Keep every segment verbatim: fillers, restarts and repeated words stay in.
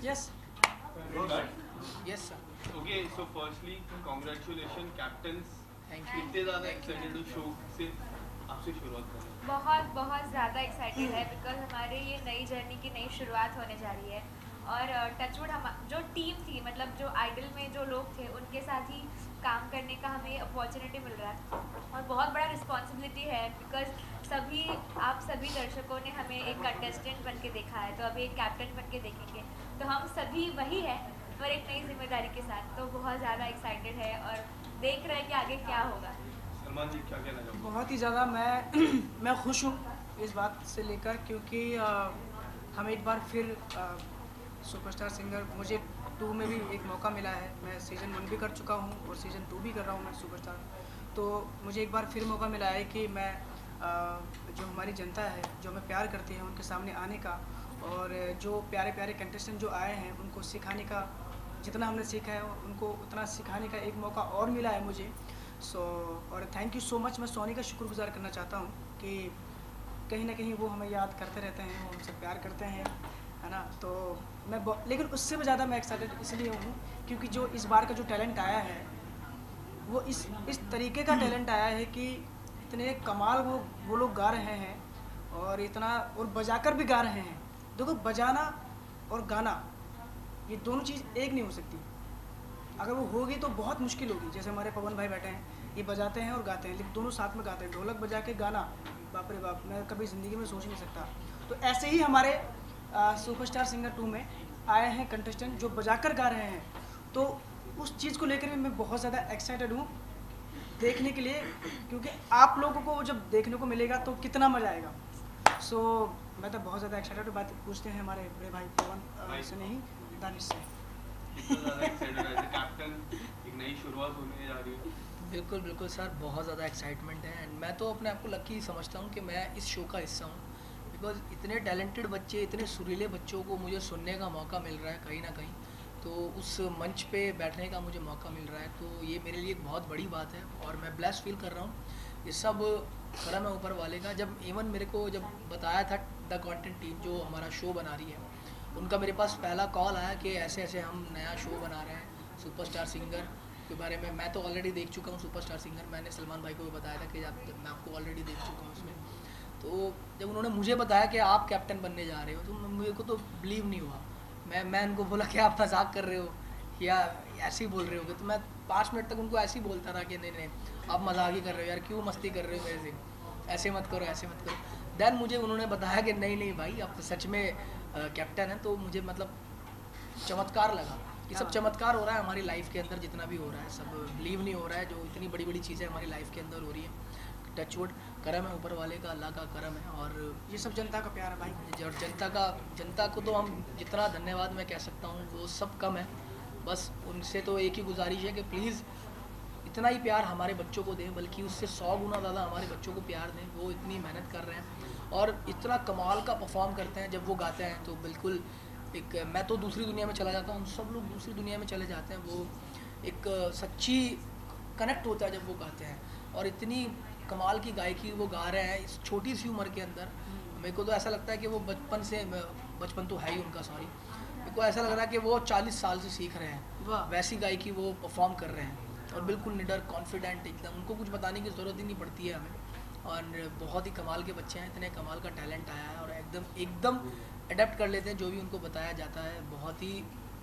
Yes. Good. Yes, sir. Okay, so firstly, congratulations, captains. Thank you. कितने ज़्यादा excited हो show से आपसे शुरुआत करें? बहुत बहुत ज़्यादा एक्साइटेड है बिकॉज हमारे ये नई जर्नी की नई शुरुआत होने जा रही है और टचवुड हम जो टीम थी मतलब जो आइडल में जो लोग थे उनके साथ ही काम करने का हमें अपॉर्चुनिटी मिल रहा है और बहुत बड़ा रिस्पॉन्सिबिलिटी है बिकॉज सभी आप सभी दर्शकों ने हमें एक कंटेस्टेंट बन के देखा है तो अभी एक कैप्टन बन के देखेंगे तो हम सभी वही है पर एक नई जिम्मेदारी के साथ तो बहुत ज़्यादा एक्साइटेड है और देख रहे हैं कि आगे क्या होगा। सलमान जी क्या कहना चाहोगे? बहुत ही ज़्यादा मैं मैं खुश हूँ इस बात से लेकर क्योंकि आ, हम एक बार फिर आ, सुपरस्टार सिंगर मुझे टू में भी एक मौका मिला है। मैं सीज़न वन भी कर चुका हूँ और सीज़न टू भी कर रहा हूँ मैं सुपरस्टार। तो मुझे एक बार फिर मौका मिला है कि मैं आ, जो हमारी जनता है जो हमें प्यार करती है उनके सामने आने का और जो प्यारे प्यारे कंटेस्टेंट जो आए हैं उनको सिखाने का जितना हमने सीखा है उनको उतना सिखाने का एक मौका और मिला है मुझे। सो so, और थैंक यू सो मच। मैं सोनी का शुक्रगुजार करना चाहता हूँ कि कहीं ना कहीं वो हमें याद करते रहते हैं, वो हमसे प्यार करते हैं, है ना। तो मैं लेकिन उससे भी ज़्यादा मैं एक्साइटेड इसलिए हूँ क्योंकि जो इस बार का जो टैलेंट आया है वो इस इस तरीके का टैलेंट आया है कि इतने कमाल वो वो लोग गा रहे हैं और इतना और बजाकर भी गा रहे हैं। देखो बजाना और गाना ये दोनों चीज़ एक नहीं हो सकती। अगर वो होगी तो बहुत मुश्किल होगी। जैसे हमारे पवन भाई बैठे हैं ये बजाते हैं और गाते हैं लेकिन दोनों साथ में गाते हैं। ढोलक बजा के गाना बाप रे बाप मैं कभी ज़िंदगी में सोच नहीं सकता। तो ऐसे ही हमारे सुपरस्टार सिंगर टू में आए हैं कंटेस्टेंट जो बजाकर गा रहे हैं। तो उस चीज़ को लेकर भी मैं बहुत ज़्यादा एक्साइटेड हूँ देखने के लिए क्योंकि आप लोगों को जब देखने को मिलेगा तो कितना मज़ा आएगा। सो so, मैं तो बहुत ज़्यादा एक्साइटेड हूँ। बात पूछते हैं हमारे बड़े भाई पवन से नहीं दानिश से। कैप्टन एक नई शुरुआत होने जा रही है। बिल्कुल बिल्कुल सर, बहुत ज़्यादा एक्साइटमेंट है एंड मैं तो अपने आप को लकी समझता हूँ कि मैं इस शो का हिस्सा हूँ बिकॉज इतने टैलेंटेड बच्चे इतने सुरीले बच्चों को मुझे सुनने का मौका मिल रहा है कहीं ना कहीं। तो उस मंच पे बैठने का मुझे मौका मिल रहा है तो ये मेरे लिए एक बहुत बड़ी बात है और मैं ब्लेस फील कर रहा हूँ। ये सब करम है ऊपर वाले का। जब इवन मेरे को जब बताया था द कंटेंट टीम जो हमारा शो बना रही है उनका मेरे पास पहला कॉल आया कि ऐसे ऐसे हम नया शो बना रहे हैं सुपरस्टार सिंगर के बारे में। मैं तो ऑलरेडी देख चुका हूँ सुपरस्टार सिंगर। मैंने सलमान भाई को भी बताया था कि आप मैं आपको ऑलरेडी देख चुका हूँ उसमें। तो जब उन्होंने मुझे बताया कि आप कैप्टन बनने जा रहे हो तो मेरे को तो बिलीव नहीं हुआ। मैं मैं उनको बोला कि आप मजाक कर रहे हो या ऐसे ही बोल रहे हो। तो मैं पाँच मिनट तक उनको ऐसे ही बोलता रहा कि नहीं नहीं आप मजाक ही कर रहे हो यार, क्यों मस्ती कर रहे हो मेरे से, ऐसे मत करो ऐसे मत करो। देन मुझे उन्होंने बताया कि नहीं नहीं भाई आप सच में कैप्टन है। तो मुझे मतलब चमत्कार लगा। ये सब चमत्कार हो रहा है हमारी लाइफ के अंदर जितना भी हो रहा है सब बिलीव नहीं हो रहा है। जो इतनी बड़ी बड़ी चीज़ें हमारी लाइफ के अंदर हो रही है टचवुड करम है ऊपर वाले का, अल्लाह का करम है और ये सब जनता का प्यार है भाई। और जनता का जनता को तो हम जितना धन्यवाद मैं कह सकता हूँ वो सब कम है। बस उनसे तो एक ही गुजारिश है कि प्लीज़ इतना ही प्यार हमारे बच्चों को दें बल्कि उससे सौ गुना ज़्यादा हमारे बच्चों को प्यार दें। वो इतनी मेहनत कर रहे हैं और इतना कमाल का परफॉर्म करते हैं जब वो गाते हैं तो बिल्कुल एक मैं तो दूसरी दुनिया में चला जाता हूँ। सब लोग दूसरी दुनिया में चले जाते हैं। वो एक सच्ची कनेक्ट होता है जब वो गाते हैं और इतनी कमाल की गायकी वो गा रहे हैं इस छोटी सी उम्र के अंदर। मेरे को तो ऐसा लगता है कि वो बचपन से बचपन तो है ही उनका सॉरी मेरे को ऐसा लग रहा है कि वो चालीस साल से सीख रहे हैं वैसी गायकी वो परफॉर्म कर रहे हैं और बिल्कुल निडर कॉन्फिडेंट एकदम। उनको कुछ बताने की ज़रूरत ही नहीं पड़ती है हमें और बहुत ही कमाल के बच्चे हैं। इतने कमाल का टैलेंट आया है और एकदम एकदम अडेप्ट कर लेते हैं जो भी उनको बताया जाता है। बहुत ही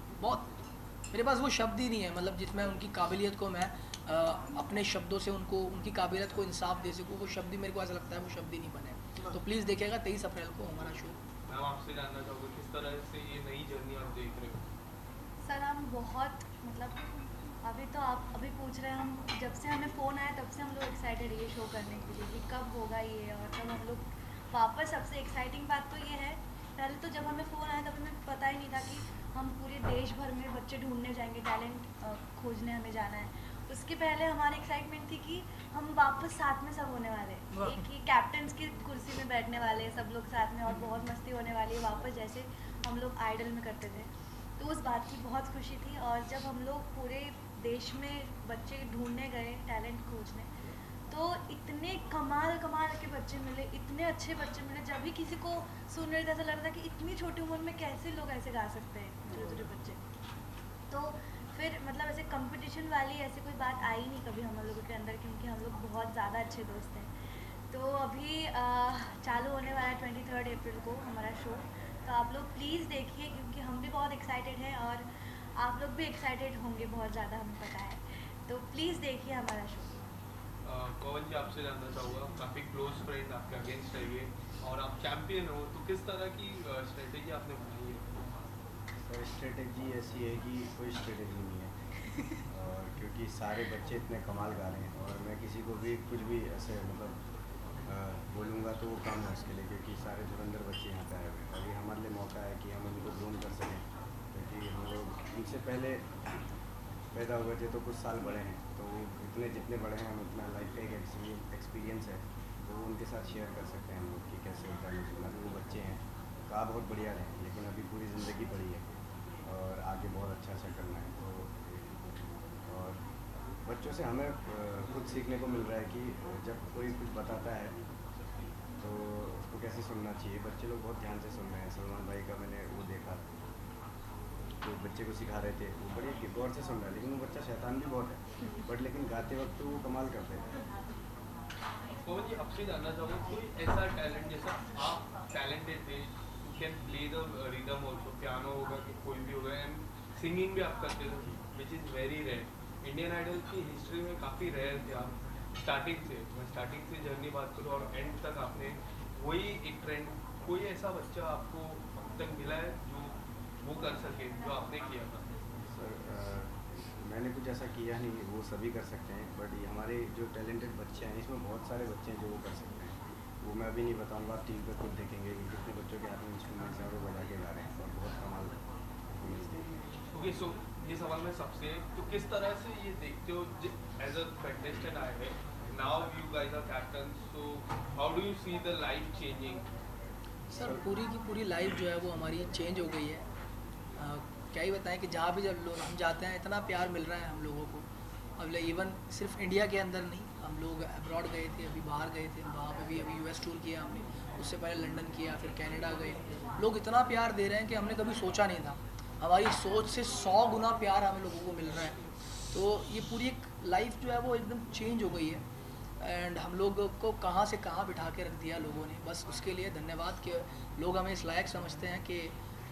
बहुत मेरे पास वो शब्द ही नहीं है मतलब जिसमें उनकी काबिलियत को मैं आ, अपने शब्दों से उनको उनकी काबिलियत को इंसाफ दे सकूँ। वो शब्द ही मेरे को ऐसा लगता है वो शब्द ही नहीं बने। तो प्लीज़ देखिएगा तेईस अप्रैल को हमारा शो। मैं आपसे जानना चाहूँगा किस तरह से ये नई जर्नी आप देख रहे हो? सर हम बहुत मतलब अभी तो आप अभी पूछ रहे हैं हम जब से हमें फ़ोन आया तब से हम लोग एक्साइटेड है ये शो करने के लिए कि कब होगा ये और तब हम लोग वापस। सबसे एक्साइटिंग बात तो ये है पहले तो जब हमें फ़ोन आया तब हमें पता ही नहीं था कि हम पूरे देश भर में बच्चे ढूंढने जाएंगे, टैलेंट खोजने हमें जाना है। उसके पहले हमारी एक्साइटमेंट थी कि हम वापस साथ में सब होने वाले हैं, एक ही कैप्टन्स की कुर्सी में बैठने वाले हैं सब लोग साथ में और बहुत मस्ती होने वाली है वापस जैसे हम लोग आइडल में करते थे। तो उस बात की बहुत खुशी थी और जब हम लोग पूरे देश में बच्चे ढूंढने गए टैलेंट खोजने तो इतने कमाल कमाल के बच्चे मिले, इतने अच्छे बच्चे मिले, जब भी किसी को सुन रहे थे ऐसा लग रहा था कि इतनी छोटी उम्र में कैसे लोग ऐसे गा सकते हैं, छोटे छोटे बच्चे। तो फिर मतलब ऐसे कंपटीशन वाली ऐसी कोई बात आई नहीं कभी हम लोगों के अंदर, क्योंकि हम लोग बहुत ज़्यादा अच्छे दोस्त हैं। तो अभी आ, चालू होने वाला है ट्वेंटी थर्ड अप्रैल को हमारा शो, तो आप लोग प्लीज़ देखिए, क्योंकि हम भी बहुत एक्साइटेड हैं और आप लोग भी एक्साइटेड होंगे बहुत ज़्यादा, हमें पता है। तो प्लीज़ देखिए हमारा शो। पवन जी, आपसे जानना चाहूँगा, काफ़ी क्लोज फ्रेंड आपके अगेंस्ट रहिए और आप चैम्पियन हो, तो किस तरह की स्ट्रेटेजी आपने बनाई है? सर स्ट्रेटेजी ऐसी है कि कोई स्ट्रेटेजी नहीं है और क्योंकि सारे बच्चे इतने कमाल गा रहे हैं और मैं किसी को भी कुछ भी ऐसे मतलब बोलूँगा तो वो काम है उसके लिए, क्योंकि सारे धुरंधर बच्चे यहाँ पे आए हुए हैं और ये हमारे लिए मौका है कि हम उनको ग्रूम कर सकें, क्योंकि हम लोग उनसे पहले पैदा हुए थे तो कुछ साल बड़े हैं, तो वो इतने जितने बड़े हैं हम उतना लाइफ का एक एक्सपीरियंस है तो वो उनके साथ शेयर कर सकते हैं हम लोग कि कैसे होता है। मतलब अभी वो बच्चे हैं, कहा बहुत बढ़िया रहे, लेकिन अभी पूरी ज़िंदगी पड़ी है और आगे बहुत अच्छा अच्छा करना है। तो और बच्चों से हमें कुछ सीखने को मिल रहा है कि जब कोई कुछ बताता है तो उसको कैसे सुनना चाहिए। बच्चे लोग बहुत ध्यान से सुन रहे हैं। सलमान भाई का मैंने वो देखा, तो बच्चे को सिखा रहे थे, वो बड़ी गौर से सुन रहा है, लेकिन वो बच्चा शैतान भी बहुत है, बट लेकिन गाते वक्त तो वो कमाल करते हैं। पवन जी, आपसे जानना चाहूँगा, कोई ऐसा टैलेंट जैसा आप टैलेंटेड थे, you can play the rhythm also, piano होगा कि कोई भी होगा, एंड सिंगिंग भी आप करते थे, which is very rare. Indian Idol की हिस्ट्री में काफ़ी रेयर थे आप, स्टार्टिंग से, मैं स्टार्टिंग से जर्नी बात करूँ और एंड तक आपने वही एक ट्रेंड, कोई ऐसा बच्चा आपको अब तक मिला है जो वो कर सके जो आपने किया था? सर आ, मैंने कुछ ऐसा किया नहीं, वो सभी कर सकते हैं, बट ये हमारे जो टैलेंटेड बच्चे हैं इसमें बहुत सारे बच्चे हैं जो वो कर सकते हैं, वो मैं अभी नहीं बताऊंगा, आप टीवी पर खुद देखेंगे कि कितने बच्चों के हाथ में इंस्ट्रूमेंट्स हैं और वो बजा के गा रहे हैं और बहुत कमाल परफॉर्मेंस देंगे। ओके, सो ये सवाल मैं सबसे, तो किस तरह से ये देखते हो एज अ कंटेस्टेंट आए हैं, now you guys are captain, so how do you see the life changing? Sir पूरी की पूरी लाइफ जो है वो हमारी चेंज हो गई है। आ, क्या ही बताएं कि जहाँ भी जब लोग हम जाते हैं इतना प्यार मिल रहा है हम लोगों को। अब इवन सिर्फ इंडिया के अंदर नहीं, हम लोग अब्रॉड गए थे, अभी बाहर गए थे, वहाँ पे भी अभी यूएस टूर किया हमने, उससे पहले लंदन किया, फिर कनाडा गए। लोग इतना प्यार दे रहे हैं कि हमने कभी सोचा नहीं था। हमारी सोच से सौ गुना प्यार हम लोगों को मिल रहा है। तो ये पूरी एक लाइफ जो है वो एकदम चेंज हो गई है एंड हम लोग को कहाँ से कहाँ बिठा के रख दिया लोगों ने। बस उसके लिए धन्यवाद कि लोग हमें इस लायक समझते हैं कि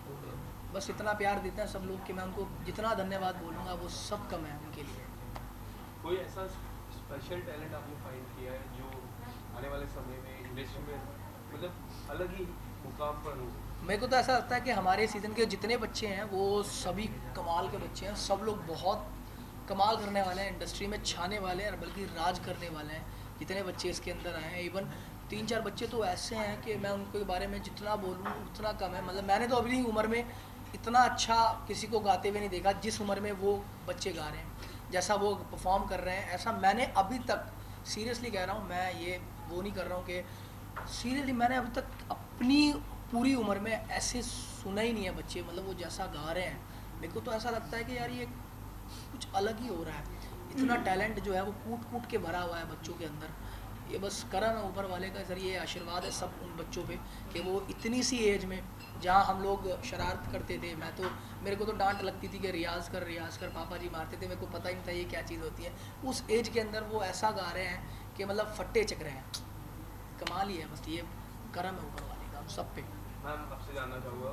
बस इतना प्यार देते हैं सब लोग कि मैं उनको जितना धन्यवाद बोलूँगा वो सब कम है उनके लिए। कोई ऐसा स्पेशल टैलेंट आपने फाइंड किया है जो आने वाले समय में इंडस्ट्री में मतलब अलग ही मुकाम पर हो? मेरे को तो ऐसा लगता है कि हमारे सीज़न के जितने बच्चे हैं वो सभी कमाल के बच्चे हैं, सब लोग बहुत कमाल करने वाले हैं, इंडस्ट्री में छाने वाले हैं, बल्कि राज करने वाले हैं जितने बच्चे इसके अंदर आए हैं। इवन तीन चार बच्चे तो ऐसे हैं कि मैं उनके बारे में जितना बोलूँ उतना कम है। मतलब मैंने तो अभी उम्र में इतना अच्छा किसी को गाते हुए नहीं देखा जिस उम्र में वो बच्चे गा रहे हैं, जैसा वो परफॉर्म कर रहे हैं, ऐसा मैंने अभी तक, सीरियसली कह रहा हूँ, मैं ये वो नहीं कर रहा हूँ कि सीरियसली मैंने अभी तक अपनी पूरी उम्र में ऐसे सुना ही नहीं है बच्चे, मतलब वो जैसा गा रहे हैं। मेरे को तो ऐसा लगता है कि यार ये कुछ अलग ही हो रहा है। इतना टैलेंट जो है वो कूट कूट के भरा हुआ है बच्चों के अंदर। ये बस करम है ऊपर वाले का, सर ये आशीर्वाद है सब उन बच्चों पे कि वो इतनी सी एज में, जहाँ हम लोग शरारत करते थे, मैं तो मेरे को तो डांट लगती थी कि रियाज़ कर रियाज़ कर, पापा जी मारते थे, मेरे को पता ही नहीं था ये क्या चीज़ होती है। उस एज के अंदर वो ऐसा गा रहे हैं कि मतलब फट्टे चक रहे हैं। कमाल ही है, बस ये करम है ऊपर वाले का सब पे। मैम आपसे जानना चाहूँगा,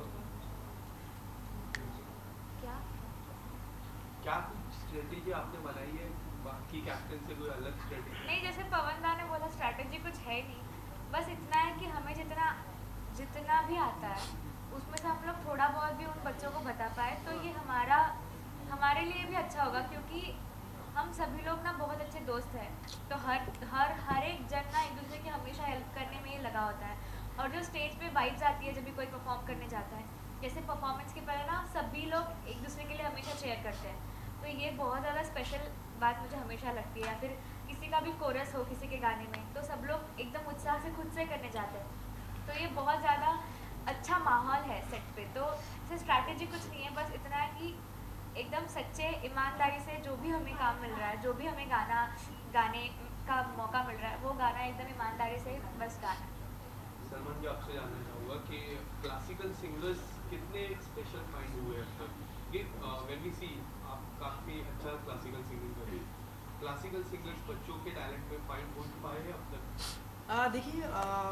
क्या क्या कुछ स्ट्रेटेजी आपने बनाई है बाकी कैप्टन से, कोई अलग स्ट्रेटेजी? नहीं, जैसे पवन दा ने बोला स्ट्रैटेजी कुछ है नहीं, बस इतना है कि हमें जितना जितना भी आता है उसमें से हम लोग थोड़ा बहुत भी उन बच्चों को बता पाए तो ये हमारा हमारे लिए भी अच्छा होगा, क्योंकि हम सभी लोग ना बहुत अच्छे दोस्त हैं। तो हर हर हर एक जन ना एक दूसरे की हमेशा हेल्प करने में ही लगा होता है। और जो स्टेज पे वाइब्स आती है जब भी कोई परफॉर्म करने जाता है, जैसे परफॉर्मेंस के पहले ना सभी लोग एक दूसरे के लिए हमेशा चेयर करते हैं, तो ये बहुत ज़्यादा स्पेशल बात मुझे हमेशा लगती है। या फिर किसी का भी कोरस हो किसी के गाने में तो सब लोग एकदम उत्साह से खुद से करने जाते हैं, तो ये बहुत ज़्यादा अच्छा माहौल है सेट पे। तो इससे स्ट्रैटेजी कुछ नहीं है, बस इतना है कि एकदम सच्चे ईमानदारी से जो भी हमें काम मिल रहा है, जो भी हमें गाना गाने का मौका मिल रहा है, वो गाना एकदम ईमानदारी से बस गाना। सलमान जी, आपसे जानना चाहूँगा कि क्लासिकल सिंगर्स कितने स्पेशल फाइंड हुए अब तक? कि व्हेन वी सी आप काफ़ी अच्छा क्लासिकल सिंगिंग कर रही हैं, क्लासिकल सिंगर्स बच्चों के टैलेंट में फाइंड हो पाए हैं अब तक? देखिए,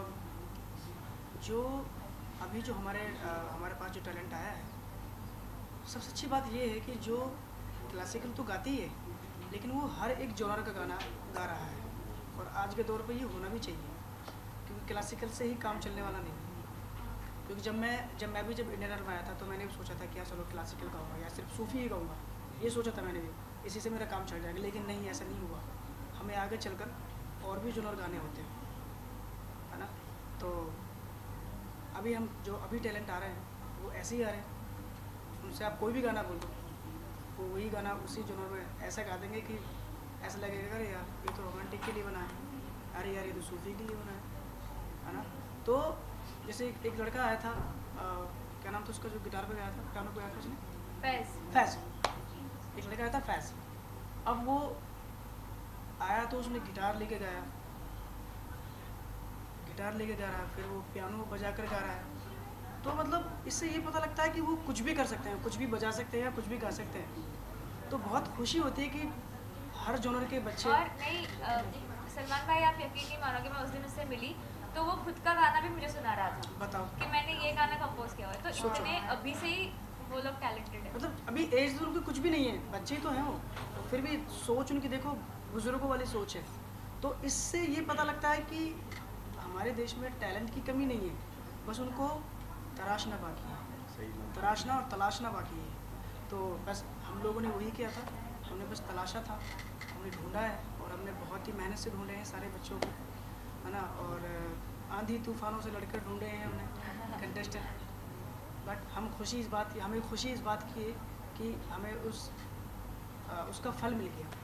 जो अभी जो हमारे आ, हमारे पास जो टैलेंट आया है, सबसे अच्छी बात ये है कि जो क्लासिकल तो गाती है, लेकिन वो हर एक जॉनर का गाना गा रहा है। और आज के दौर पे ये होना भी चाहिए, क्योंकि क्लासिकल से ही काम चलने वाला नहीं। क्योंकि जब मैं जब मैं भी जब इंडियन आइडल में आया था, तो मैंने भी सोचा था कि यार चलो क्लासिकल गाऊंगा या सिर्फ सूफी ही गाऊंगा, ये सोचा था मैंने भी, इसी से मेरा काम चल जाएगा। लेकिन नहीं, ऐसा नहीं हुआ। हमें आगे चलकर और भी जॉनर गाने होते हैं, है ना। तो अभी हम जो अभी टैलेंट आ रहे हैं वो ऐसे ही आ रहे हैं। उनसे आप कोई भी गाना बोल दो, वो वही गाना उसी जॉनर में ऐसा गा देंगे कि ऐसा लगेगा अरे यार ये तो रोमांटिक के लिए बना है, अरे यार ये तो सूफी के लिए बना है, है ना। तो जैसे एक, एक लड़का आया था, आ, क्या नाम था उसका, जो गिटार पे गाया था, पियानो पे गाया था उसने, फैज फैज। एक लड़का आया था फैज। अब वो आया तो उसने गिटार लेके गाया, गिटार लेके गा रहा है, फिर वो पियानो बजा कर गा रहा है। तो मतलब इससे ये पता लगता है कि वो कुछ भी कर सकते हैं, कुछ भी बजा सकते हैं या कुछ भी गा सकते हैं। तो बहुत खुशी होती है कि हर जॉनर के बच्चे। और नहीं अ, सलमान भाई, आप यकीन नहीं मानोगे, मैं उस दिन उससे मिली तो वो खुद का गाना भी मुझे सुना रहा था। बताओ कि मैंने ये गाना कंपोज किया हुआ है। तो सोचो। इतने अभी से ही वो लोग टैलेंटेड है। मतलब अभी एज तो उनकी कुछ भी नहीं है, बच्चे ही तो हैं वो, तो फिर भी सोच उनकी देखो बुजुर्गों वाली सोच है। तो इससे ये पता लगता है कि हमारे देश में टैलेंट की कमी नहीं है, बस उनको तराशना बाकी है, सही बात। तराशना और तलाशना बाकी है। तो बस हम लोगों ने वही किया था, हमने बस तलाशा था, हमने ढूंढा है और हमने बहुत ही मेहनत से ढूंढे हैं सारे बच्चों को, है ना। और आंधी तूफानों से लड़कर ढूंढे हैं हमने कंटेस्टेंट। बट हम खुशी इस बात की हमें खुशी इस बात की है कि हमें उस आ, उसका फल मिल गया।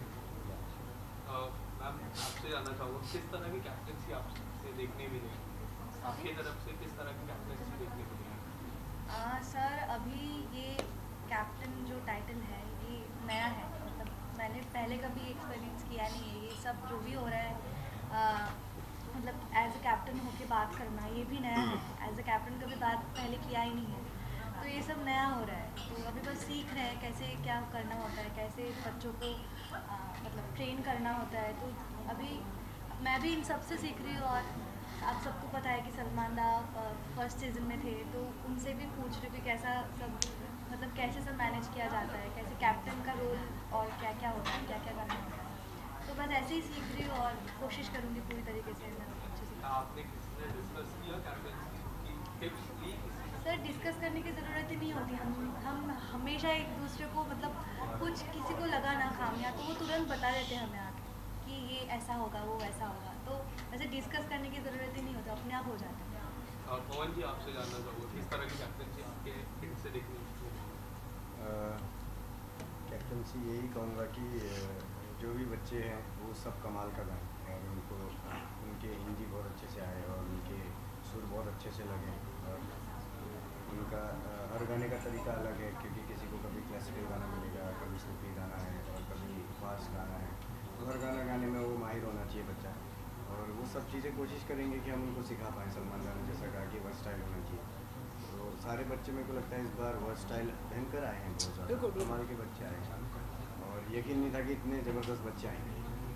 मैम, आपसे जानना चाहूँगा किस तरह की कैप्टनसी आपसे देखने मिली, आपकी तरफ से किस तरह की कैप्टनसी देखने को मिली? आ, सर अभी ये कैप्टन जो टाइटल है ये नया है, मतलब मैंने पहले कभी एक्सपीरियंस किया नहीं है। ये सब जो भी हो रहा है, आ, मतलब एज अ कैप्टन होके बात करना ये भी नया है। एज अ कैप्टन कभी बात पहले किया ही नहीं है, तो ये सब नया हो रहा है। तो अभी बस सीख रहे हैं कैसे क्या करना होता है, कैसे बच्चों को आ, मतलब ट्रेन करना होता है। तो अभी मैं भी इन सब से सीख रही हूँ। और आप सबको पता है कि सलमान दा फर्स्ट सीजन में थे, तो उनसे भी पूछ रही हूँ कि कैसा सब, मतलब कैसे सब मैनेज किया जाता है, कैसे कैप्टन का रोल और क्या क्या होता है, क्या क्या करना होता है। तो बस ऐसे ही सीख रही हूँ और कोशिश करूँगी पूरी तरीके से मैं अच्छे से। आपने किसी से डिस्कस किया कैप्टनसी की टिप्स ली? सर डिस्कस करने की ज़रूरत ही नहीं होती। हम हम हमेशा एक दूसरे को, मतलब कुछ किसी को लगा ना खामियां, तो वो तुरंत बता देते हैं हमें आके कि ये ऐसा होगा, वो वैसा होगा। तो वैसे डिस्कस करने की ज़रूरत ही नहीं होती, अपने आप हो जाता है। और पवन जी, आपसे जानना चाहूँगा किस तरह की कैप्टनसी आपके टिप से देखने को मिली? कैप्टनसी यही कहूँगा कि जो भी बच्चे हैं वो सब कमाल का गाएं, और उनको उनके हिंदी बहुत अच्छे से आए और उनके सुर बहुत अच्छे से लगे। और उनका हर गाने का तरीका अलग है, क्योंकि किसी को कभी क्लासिकल गाना मिलेगा, कभी सूफी गाना है और कभी फास्ट गाना है। तो हर गाना गाने में वो माहिर होना चाहिए बच्चा, और वो सब चीज़ें कोशिश करेंगे कि हम उनको सिखा पाएँ। सलमान खान ने जैसा कहा कि वर्सटाइल होना चाहिए, तो सारे बच्चे मेरे को लगता है इस बार वर्सटाइल भयंकर आए हैं, बहुत ज़्यादा कमाल के बच्चे आए हैं, और यकीन नहीं था कि इतने ज़बरदस्त बच्चे आएंगे।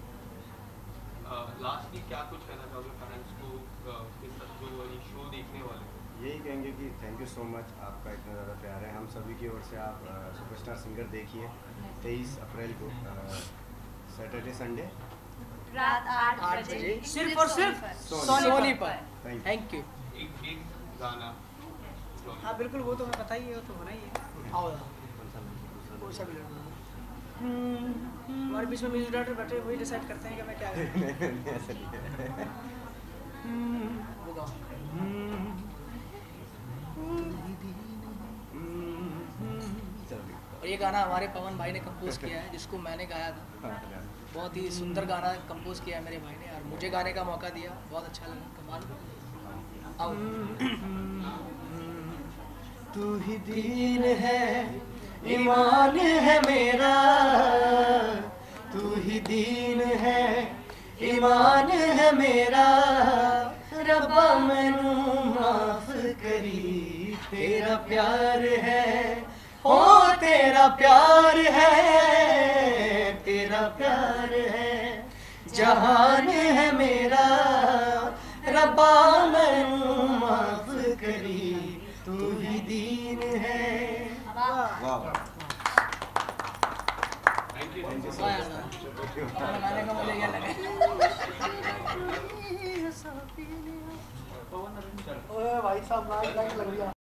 लास्टली क्या कुछ कहना चाहोगे पेरेंट्स को, किस जो ये शो देखने वाले? यही कहेंगे कि थैंक यू सो मच, आपका इतना ज़्यादा प्यार है हम सभी की ओर से। आप सुपरस्टार सिंगर देखिए तेईस अप्रैल को, सैटरडे संडे रात आठ आठ बजे बजे सिर्फ और सिर्फ सोनी सोनी पर। Thank you. Thank you. एक एक गाना। हाँ बिल्कुल, वो तो हमें पता ही है, वो तो होना ही है। आओ कौन सा भी लड़का हमारे बीच में म्यूजिक डायरेक्टर बैठे, वही डिसाइड करते हैं कि मैं क्या करूँ। ऐसा नहीं है। वो गाओ। और ये गाना हमारे पवन भाई ने कंपोज किया है, जिसको मैंने गाया था। बहुत ही सुंदर गाना कंपोज किया है मेरे भाई ने, और मुझे गाने का मौका दिया, बहुत अच्छा लगा। कमाल। आओ। तू ही दीन है, ईमान है मेरा, तू ही दीन है, ईमान मेरा रब्बा मैनू माफ करी, तेरा प्यार है हो तेरा प्यार है, तेरा प्यार है जहान है मेरा, रब्बा मैनू माफ करी, तू ही दीन है। वाह थैंक यू थैंक यू वाह यार, बनाने का मुझे क्या लगा। ओए भाई साहब नाच लग गया।